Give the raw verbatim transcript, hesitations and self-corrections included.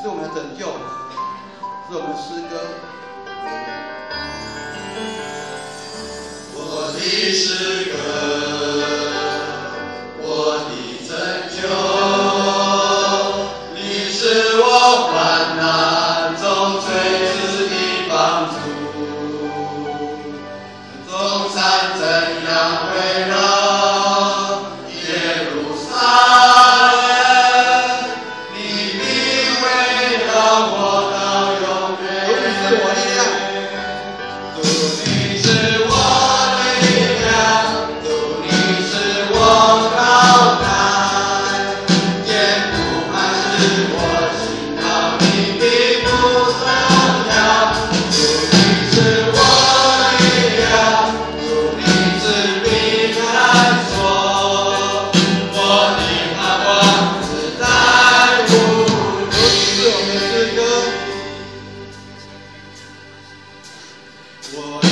是我们的拯救，是我们的诗歌。 我的诗歌，我的拯救，你是我患难中最知的帮助。众山怎样围绕耶路撒冷，你必围绕我到永远。主你是我力量，主你是我高台，坚固磐石我心靠你的不动摇。主你是我力量，主你是避难所，我的盼望只在乎你。 是我们的诗歌。 我